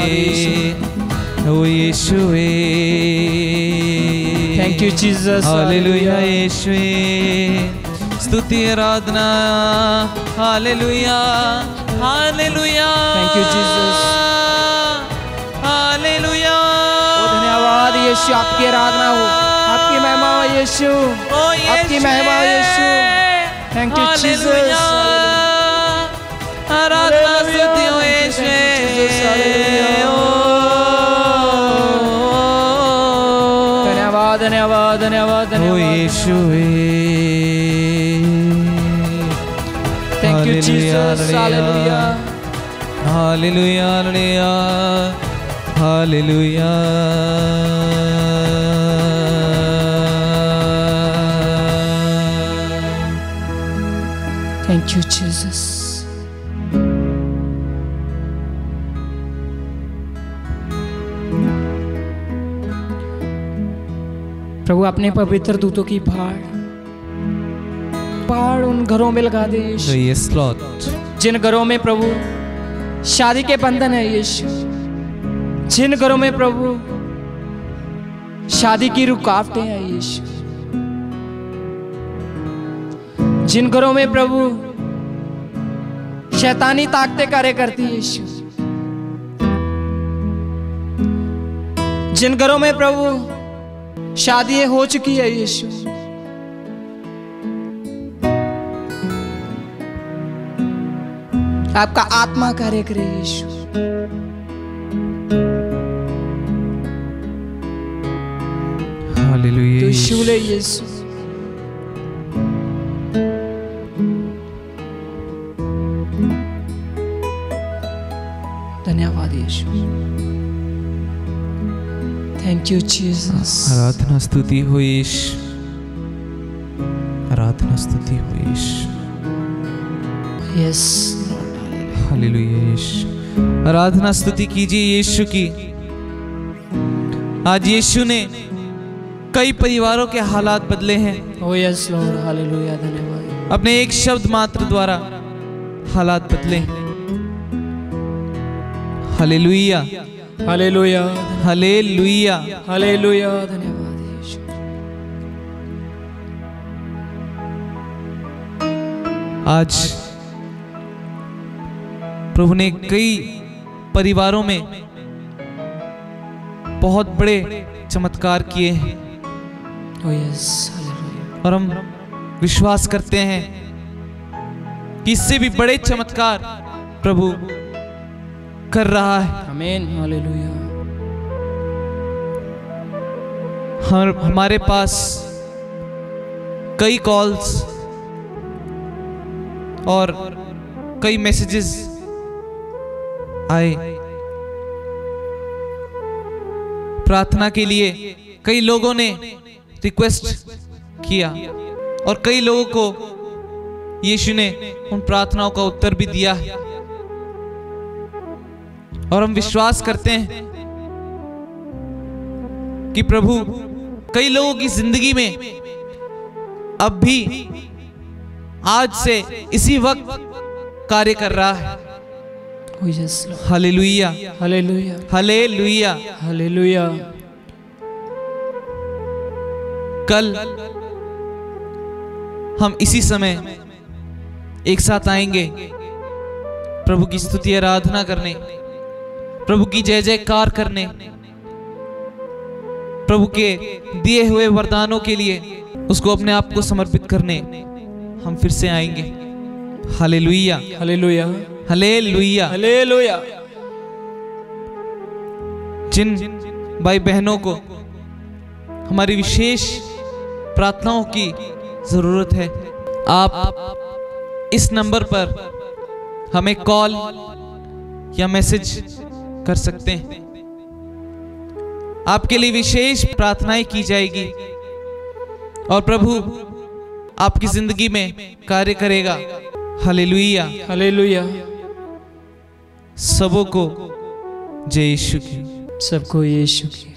ओ यीशुए, थैंक यू जीसस, हालेलुया यीशुए, स्तुति आराधना, हालेलुया, हालेलुया, थैंक यू जीसस, हालेलुया। धन्यवाद यीशु, आपकी आराधना हो, आपकी महिमा हो यीशु, आपकी महिमा हो यीशु, थैंक यू जीसस, आराधना स्तुति हो यीशु, धन्यवाद धन्यवाद धन्यवाद हो यीशु, थैंक यू जीसस, हालेलुया, हालेलुया, हालेलुया, हालेलुया। Thank you Jesus. प्रभु अपने पवित्र दूतों की भाड़ भाड़ उन घरों में लगा दे यीशु, यस लॉर्ड, जिन घरों में प्रभु शादी के बंधन है यीशु, जिन घरों में प्रभु शादी की रुकावटें हैं यीशु, जिन घरों में प्रभु शैतानी ताकतें कार्य करती है यीशु, जिन घरों में प्रभु शादियां हो चुकी है यीशु, आपका आत्मा कार्य करे यीशु, हालेलुया, तो शूले यीशु, धन्यवाद यीशु, थैंक यू जीसस। आराधना स्तुति हो यीशु, आराधना स्तुति हो यीशु, यस हालेलुया यीशु, आराधना स्तुति कीजिए यीशु की। आज यीशु ने कई परिवारों के हालात बदले हैं, ओ यस लॉर्ड, हालेलुया, धन्यवाद, अपने एक शब्द मात्र द्वारा हालात बदले। हालेलुया, हालेलुया, हालेलुया, हालेलुया, धन्यवाद यीशु। आज प्रभु ने कई परिवारों में बहुत बड़े चमत्कार किए हैं, ओ यस, हालेलुया, और हम विश्वास करते हैं कि इससे भी बड़े चमत्कार प्रभु कर रहा है। आमीन, हालेलुया। हम हमारे पास कई कॉल्स और कई मैसेजेस आए प्रार्थना के लिए। कई लोगों ने रिक्वेस्ट किया और कई लोगों को यीशु ने उन प्रार्थनाओं का उत्तर भी दिया है, और हम विश्वास करते हैं कि प्रभु कई लोगों की जिंदगी में अब भी आज से इसी वक्त कार्य कर रहा है। Oh yes Lord. हालेलुया, Hallelujah. हालेलुया। Hallelujah. कल हम इसी समय एक साथ आएंगे प्रभु की स्तुति आराधना करने, प्रभु की जय जयकार करने, प्रभु के दिए हुए वरदानों के लिए उसको अपने आप को समर्पित करने हम फिर से आएंगे। हालेलुया, Hallelujah. हालेलुया। Hallelujah. जिन भाई बहनों को हमारी विशेष प्रार्थनाओं की जरूरत है, आप इस नंबर पर हमें कॉल या मैसेज कर सकते हैं। आपके लिए विशेष प्रार्थनाएं की जाएगी और प्रभु आपकी जिंदगी में कार्य करेगा। हालेलुया, Hallelujah. सबों को जय यीशु की। सबको यीशु की